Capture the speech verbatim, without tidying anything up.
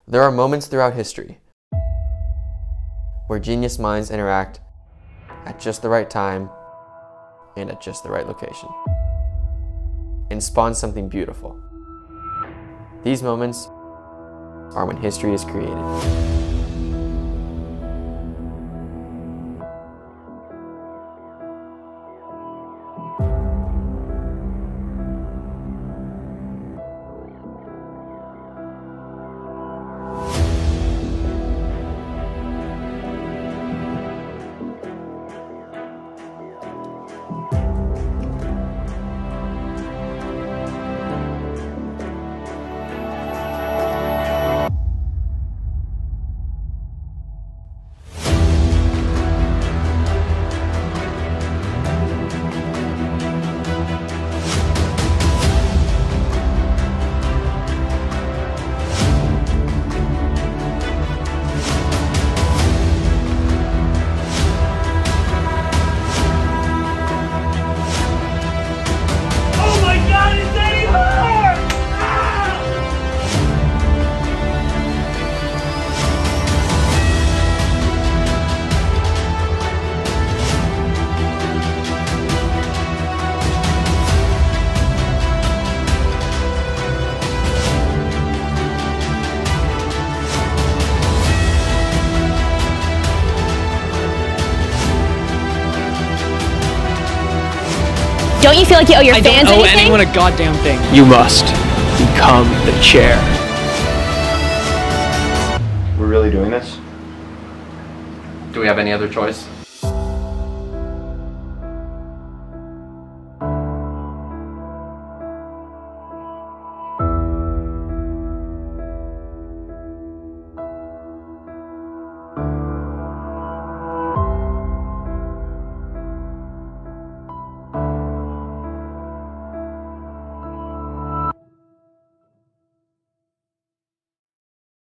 There are moments throughout history where genius minds interact at just the right time and at just the right location and spawn something beautiful. These moments are when history is created. Don't you feel like you owe your I fans don't owe anything? anyone a goddamn thing. You must become the chair. We're really doing this? Do we have any other choice?